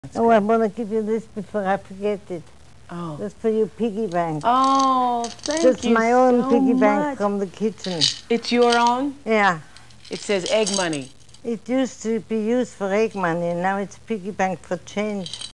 Oh, I want to give you this before I forget it. Oh. That's for your piggy bank. Oh, thank you That's my own so piggy bank much. from the kitchen. It's your own? Yeah. It says egg money. It used to be used for egg money, and now it's piggy bank for change.